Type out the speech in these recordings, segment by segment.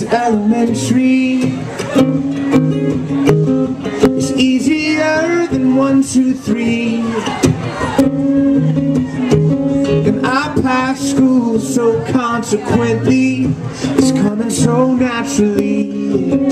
is elementary. It's easier than 1, 2, 3. And I passed school, so consequently it's coming so naturally.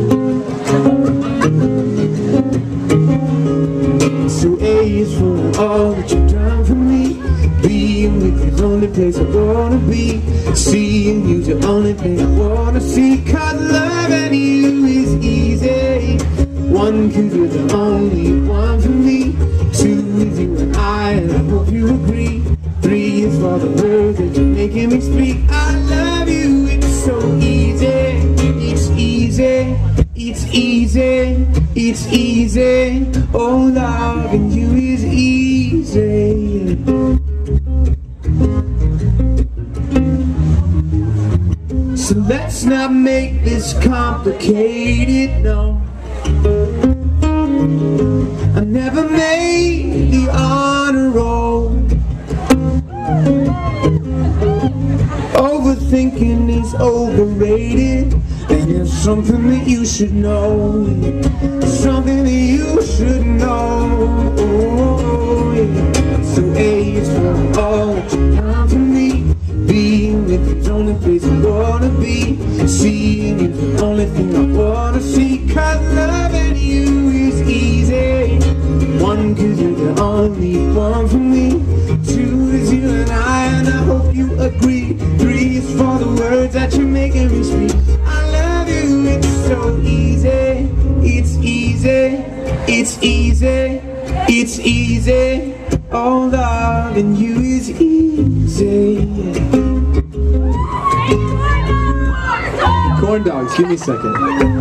So A is for all that you've done for me. Being with you's the only place I wanna be. Seeing you's the only thing I wanna see. 'Cause loving you is easy. 1, 'cause you're the only one for me. 2 is you and I hope you agree. 3 is for the words that you're making me speak. I love you, it's so easy. It's easy, it's easy, it's easy. Oh, loving you is easy. So let's not make this complicated, no. I never made the honor roll. Overthinking is overrated, and it's something that you should know. Something that you should know. Oh, yeah. So A is for all that you've done for me. Being with you's the only place I wanna be. Seeing you's the only thing I wanna see. 'Cause loving you is easy. 1, 'cause you're the only one for me. 2 is you and I hope you agree. 3 is for the words that you're making me speak. I love you, it's so easy. It's easy, it's easy, it's easy. Oh, loving you is easy. Corn dogs, give me a second.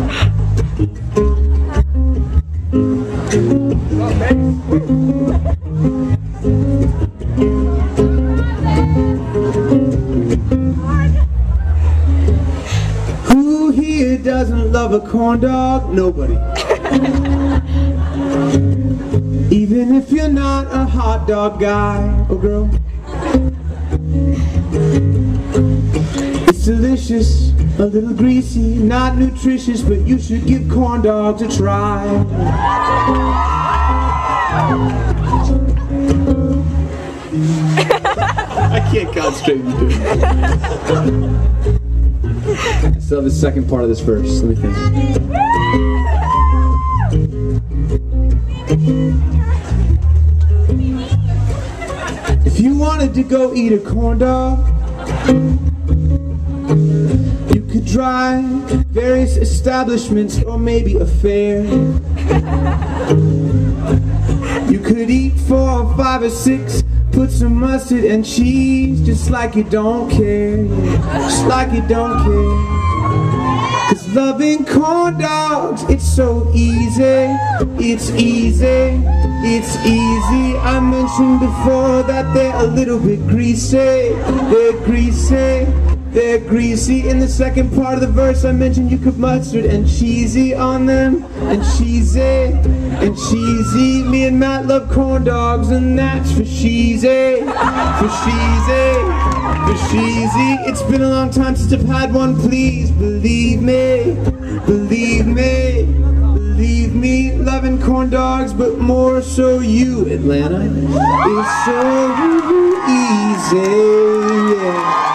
Who here doesn't love a corn dog? Nobody. Even if you're not a hot dog guy or girl. It's delicious, a little greasy, not nutritious, but you should give corn dogs a try. I can't concentrate when you do it. I still have the second part of this verse. Let me think. If you wanted to go eat a corn dog, you could try various establishments or maybe a fair. You could eat 4 or 5 or 6, put some mustard and cheese, just like you don't care, just like you don't care. 'Cause loving corn dogs, it's so easy, it's easy, it's easy. I mentioned before that they're a little bit greasy, they're greasy, they're greasy. In the second part of the verse I mentioned you could mustard and cheesy on them, and cheesy, and cheesy. Me and Matt love corn dogs, and that's for cheesy, for cheesy, for cheesy. It's been a long time since I've had one, please believe me, believe me, believe me. Loving corn dogs, but more so you, Atlanta. It's so easy, yeah.